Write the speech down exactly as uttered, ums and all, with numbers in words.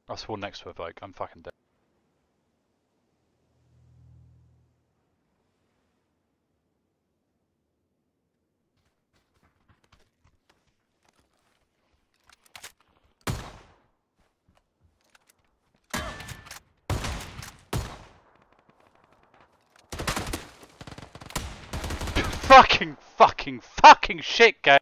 I spawned next to a bloke. I'm fucking dead. Fucking, fucking, fucking shit game!